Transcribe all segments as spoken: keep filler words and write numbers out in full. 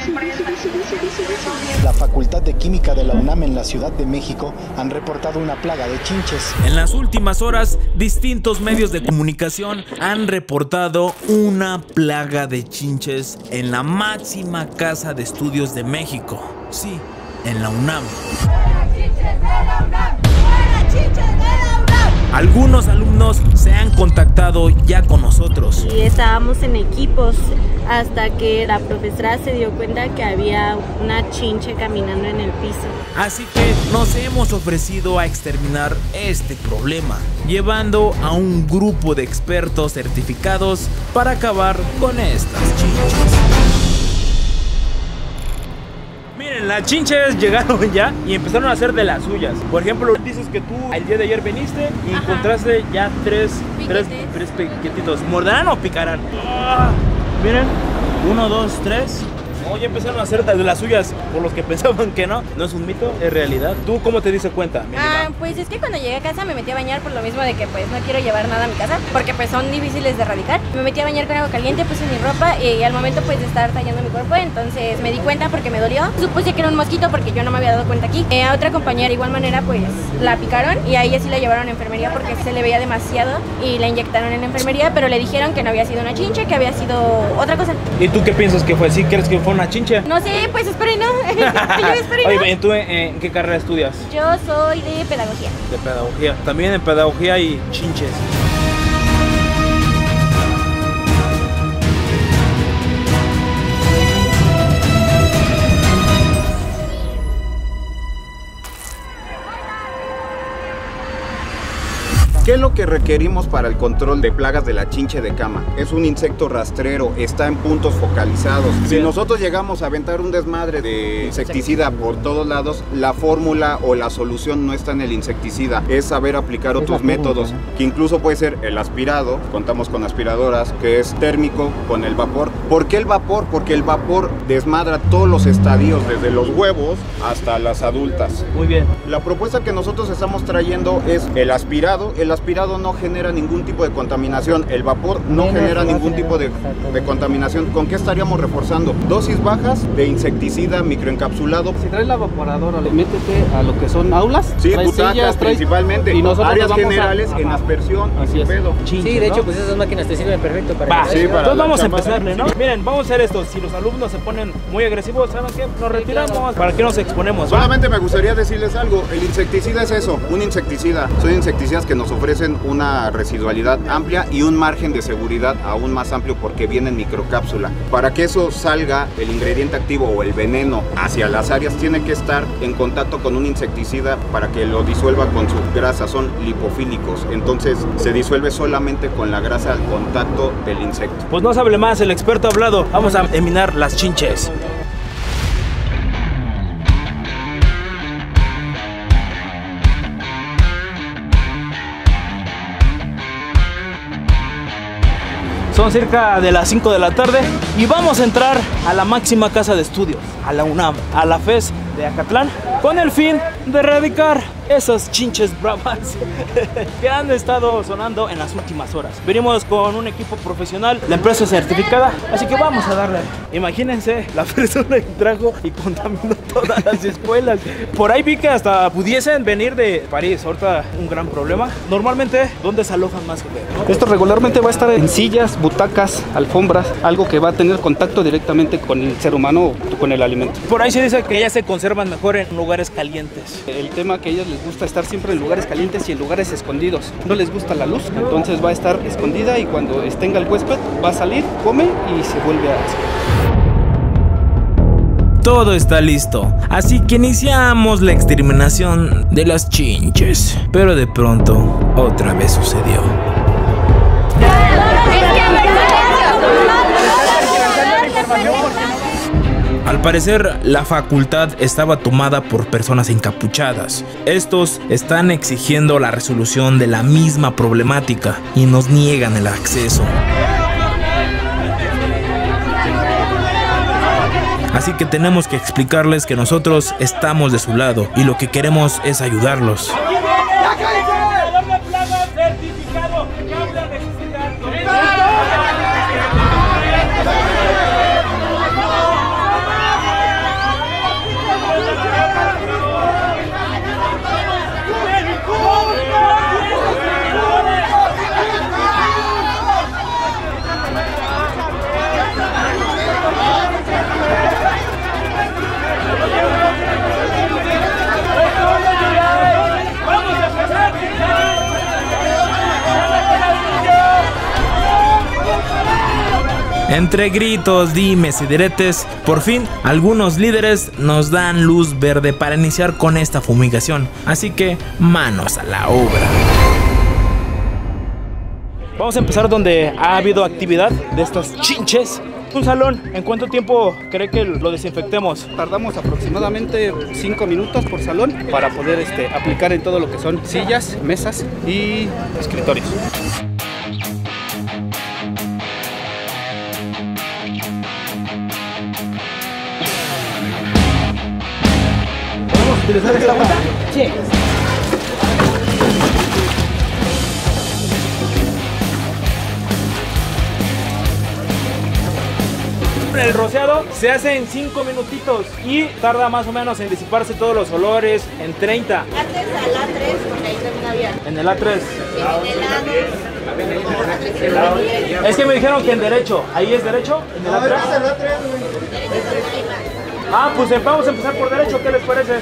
La Facultad de Química de la UNAM en la Ciudad de México han reportado una plaga de chinches. En las últimas horas, distintos medios de comunicación han reportado una plaga de chinches en la máxima casa de estudios de México. Sí, en la UNAM. Algunos alumnos se han contactado ya con nosotros. Y estábamos en equipos hasta que la profesora se dio cuenta que había una chinche caminando en el piso. Así que nos hemos ofrecido a exterminar este problema, llevando a un grupo de expertos certificados para acabar con estas chinches. Miren, las chinches llegaron ya y empezaron a hacer de las suyas. Por ejemplo, dices que tú el día de ayer viniste y Ajá. encontraste ya tres, tres, tres piquetitos. ¿Morderán o picarán? ¡Oh! Miren, uno, dos, tres. No, ya empezaron a hacer de las suyas por los que pensaban que no. No es un mito, es realidad. ¿Tú cómo te diste cuenta? Ah, pues es que cuando llegué a casa me metí a bañar por lo mismo de que pues no quiero llevar nada a mi casa porque pues son difíciles de erradicar. Me metí a bañar con agua caliente, puse mi ropa y al momento pues de estar tallando mi cuerpo, entonces me di cuenta porque me dolió. Supuse que era un mosquito porque yo no me había dado cuenta aquí. Eh, a otra compañera de igual manera pues la picaron y a ella sí la llevaron a enfermería porque se le veía demasiado y la inyectaron en la enfermería, pero le dijeron que no había sido una chinche, que había sido otra cosa. ¿Y tú qué piensas que fue? ¿Sí crees que fue una chinche? No sé, pues espero y no. Yo espero y no. Oye, ¿tú en, en qué carrera estudias? Yo soy de pedagogía. De pedagogía. También en pedagogía hay chinches. ¿Qué es lo que requerimos para el control de plagas de la chinche de cama? Es un insecto rastrero, está en puntos focalizados. Si nosotros llegamos a aventar un desmadre de insecticida por todos lados, la fórmula o la solución no está en el insecticida, es saber aplicar otros métodos, que incluso puede ser el aspirado, contamos con aspiradoras, que es térmico, con el vapor. ¿Por qué el vapor? Porque el vapor desmadra todos los estadios, desde los huevos hasta las adultas. Muy bien. La propuesta que nosotros estamos trayendo es el aspirado. El aspirado no genera ningún tipo de contaminación, el vapor no genera ningún tipo de, de contaminación. ¿Con qué estaríamos reforzando? Dosis bajas de insecticida microencapsulado. Si traes la evaporadora, métete a lo que son aulas. Sí, butacas sillas, principalmente. Y nosotros áreas generales a... en aspersión. Así es. Pedo. Chinche, sí, de ¿no? hecho, pues esas máquinas te sirven perfecto para... Va, sí, para entonces vamos a empezarle, ¿no? Miren, vamos a hacer esto. Si los alumnos se ponen muy agresivos, ¿saben qué? Nos retiramos. Sí, claro. ¿Para qué nos exponemos? Solamente me gustaría decirles algo. El insecticida es eso, un insecticida. Son insecticidas que nos ofrecen una residualidad amplia y un margen de seguridad aún más amplio porque viene en microcápsula. Para que eso salga, el ingrediente activo o el veneno hacia las áreas tiene que estar en contacto con un insecticida para que lo disuelva con su grasa. Son lipofílicos, entonces se disuelve solamente con la grasa al contacto del insecto. Pues no se hable más, el experto ha hablado. Vamos a eliminar las chinches. Son cerca de las cinco de la tarde y vamos a entrar a la máxima casa de estudios, a la UNAM, a la FES de Acatlán, con el fin de erradicar esas chinches bravas que han estado sonando en las últimas horas. Venimos con un equipo profesional, la empresa certificada, así que vamos a darle. Imagínense la persona que trajo y contaminó todas las escuelas. Por ahí vi que hasta pudiesen venir de París. Ahorita un gran problema. Normalmente, ¿dónde se alojan más gente? ¿No? Esto regularmente va a estar en sillas, butacas, alfombras, algo que va a tener contacto directamente con el ser humano o con el alimento. Por ahí se dice que ellas se conservan mejor en lugares calientes. El tema que a ellas les gusta estar siempre en lugares calientes y en lugares escondidos. No les gusta la luz, entonces va a estar escondida y cuando tenga el huésped va a salir, come y se vuelve a esconder. Todo está listo, así que iniciamos la exterminación de las chinches. Pero de pronto, otra vez sucedió. Al parecer, la facultad estaba tomada por personas encapuchadas. Estos están exigiendo la resolución de la misma problemática y nos niegan el acceso. Así que tenemos que explicarles que nosotros estamos de su lado y lo que queremos es ayudarlos. Entre gritos, dimes y diretes, por fin algunos líderes nos dan luz verde para iniciar con esta fumigación. Así que manos a la obra. Vamos a empezar donde ha habido actividad de estos chinches. Un salón, ¿en cuánto tiempo cree que lo desinfectemos? Tardamos aproximadamente cinco minutos por salón para poder este, aplicar en todo lo que son sillas, mesas y escritorios. ¿Podemos utilizar esta bota? Sí. El rociado se hace en cinco minutitos y tarda más o menos en disiparse todos los olores en treinta. Antes al A tres, porque ahí también había. En el A tres. En el A dos. Es que me dijeron que en derecho. ¿Ahí es derecho? ¿En el A tres? Ah, pues vamos a empezar por derecho. ¿Qué les parece?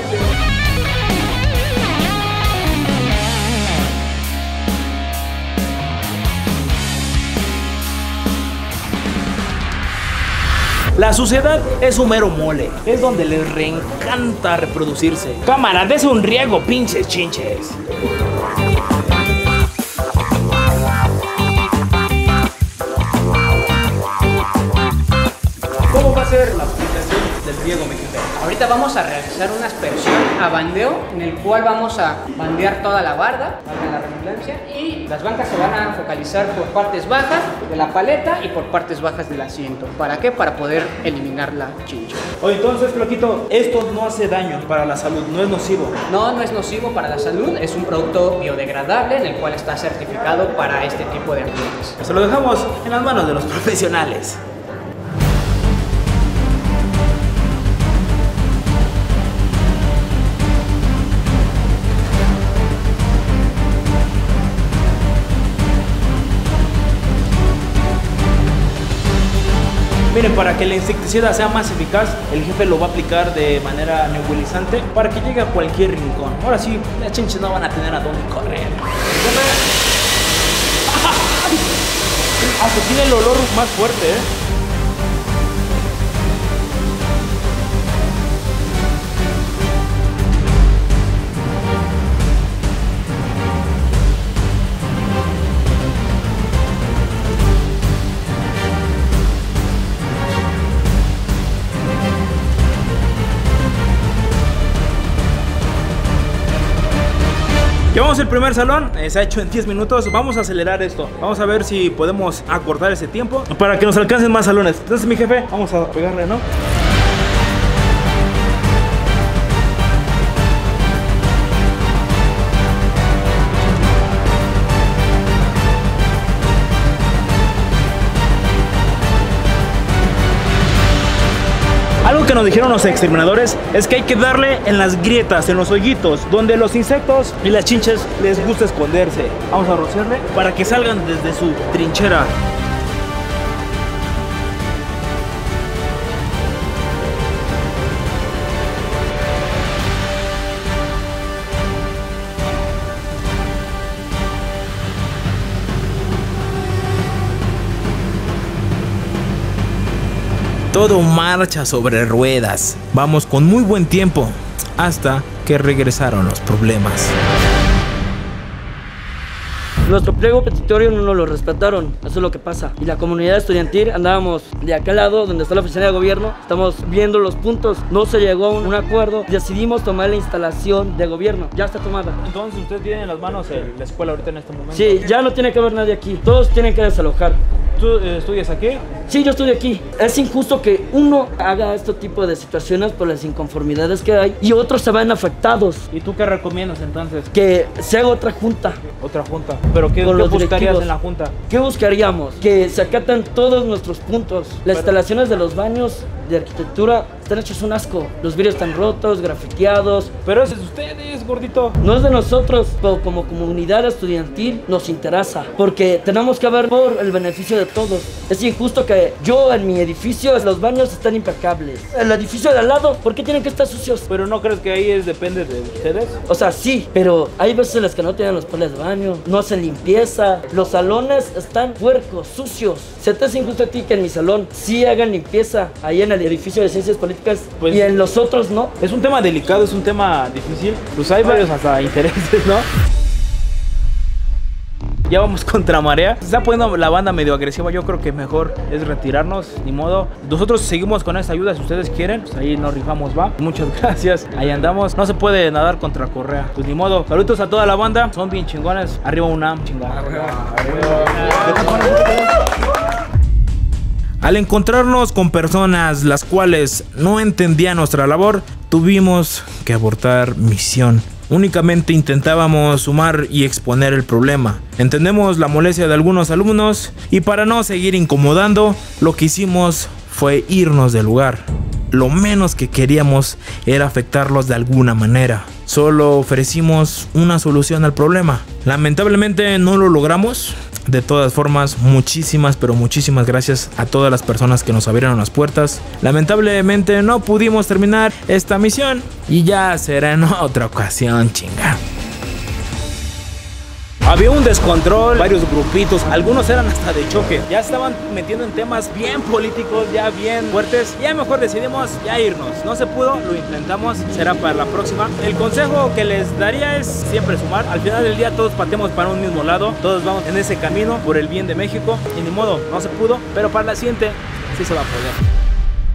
La suciedad es un mero mole, es donde les reencanta reproducirse. Cámara, dese un riego, pinches chinches. ¿Cómo va a ser la aplicación del riego, mi jefe? Ahorita vamos a realizar una aspersión a bandeo, en el cual vamos a bandear toda la barda, valga la redundancia, y las bancas se van a focalizar por partes bajas de la paleta y por partes bajas del asiento. ¿Para qué? Para poder eliminar la chincha. Oye, entonces, Flaquito, esto no hace daño para la salud, no es nocivo. No, no es nocivo para la salud, es un producto biodegradable en el cual está certificado para este tipo de ambientes. Se lo dejamos en las manos de los profesionales. Miren, para que el insecticida sea más eficaz, el jefe lo va a aplicar de manera nebulizante para que llegue a cualquier rincón. Ahora sí, las chinches no van a tener a dónde correr. Hasta tiene el olor más fuerte, ¿eh? Llevamos el primer salón, eh, se ha hecho en diez minutos. Vamos a acelerar esto. Vamos a ver si podemos acortar ese tiempo para que nos alcancen más salones. Entonces, mi jefe, vamos a pegarle, ¿no? Algo que nos dijeron los exterminadores es que hay que darle en las grietas, en los hoyitos, donde los insectos y las chinches les gusta esconderse. Vamos a rociarle para que salgan desde su trinchera. Todo marcha sobre ruedas. Vamos con muy buen tiempo hasta que regresaron los problemas. Nuestro pliego petitorio no nos lo respetaron, eso es lo que pasa. Y la comunidad estudiantil andábamos de aquel lado donde está la oficina de gobierno, estamos viendo los puntos, no se llegó a un acuerdo, decidimos tomar la instalación de gobierno, ya está tomada. Entonces, ¿usted tiene en las manos el, la escuela ahorita en este momento? Sí, ya no tiene que haber nadie aquí, todos tienen que desalojar. ¿Tú eh, estudias aquí? Sí, yo estudio aquí. Es injusto que uno haga este tipo de situaciones por las inconformidades que hay y otros se ven afectados. ¿Y tú qué recomiendas entonces? Que se haga otra junta. Otra junta. ¿Pero qué, ¿qué buscarías en la junta? ¿Qué buscaríamos? Que se acatan todos nuestros puntos. Las Pero... instalaciones de los baños de arquitectura están hechos un asco. Los vidrios están rotos, grafiteados. Pero eso es de ustedes, gordito. No es de nosotros, pero como comunidad estudiantil nos interesa, porque tenemos que ver por el beneficio de todos. Es injusto que yo en mi edificio los baños están impecables. El edificio de al lado, ¿por qué tienen que estar sucios? Pero no crees que ahí es depende de ustedes. O sea, sí, pero hay veces en las que no tienen los papeles de baño, no hacen limpieza, los salones están puercos, sucios. ¿Se te hace injusto a ti que en mi salón sí hagan limpieza ahí en el edificio de ciencias políticas pues, y en los otros no? Es un tema delicado, es un tema difícil. Pues hay varios hasta intereses, ¿no? Ya vamos contra marea. Se está poniendo la banda medio agresiva. Yo creo que mejor es retirarnos, ni modo. Nosotros seguimos con esta ayuda si ustedes quieren. Pues ahí nos rifamos, va. Muchas gracias. Ahí andamos. No se puede nadar contra correa. Pues ni modo. Saludos a toda la banda. Son bien chingones. Arriba UNAM, chingada. Arriba. Arriba. Al encontrarnos con personas las cuales no entendían nuestra labor, tuvimos que abortar misión. Únicamente intentábamos sumar y exponer el problema. Entendemos la molestia de algunos alumnos y para no seguir incomodando, lo que hicimos fue irnos del lugar. Lo menos que queríamos era afectarlos de alguna manera. Solo ofrecimos una solución al problema. Lamentablemente no lo logramos. De todas formas, muchísimas, pero muchísimas gracias a todas las personas que nos abrieron las puertas. Lamentablemente no pudimos terminar esta misión y ya será en otra ocasión, chinga. Había un descontrol, varios grupitos, algunos eran hasta de choque. Ya estaban metiendo en temas bien políticos, ya bien fuertes. Ya mejor decidimos ya irnos. No se pudo, lo intentamos, será para la próxima. El consejo que les daría es siempre sumar. Al final del día todos pateamos para un mismo lado. Todos vamos en ese camino por el bien de México. Y ni modo, no se pudo, pero para la siguiente sí se va a poder.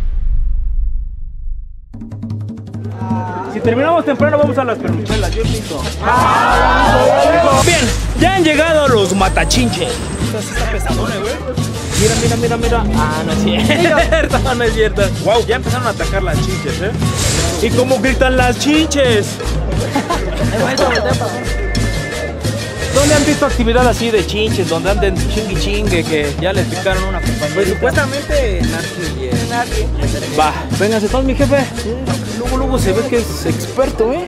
Si terminamos temprano vamos a las permichelas, yo invito. Bien, ya han llegado los matachinches. Esto sí está pesadón, güey. Mira, mira, mira, mira. Ah, no es cierto, no es cierto. Wow, ya empezaron a atacar las chinches, ¿eh? ¿Y cómo gritan las chinches? ¿Dónde han visto actividad así de chinches? Donde anden chingui chingue que ya les picaron una compañía. Pues supuestamente Narki. Va, vénganse todos, mi jefe. Luego, luego se ve que es experto, ¿eh?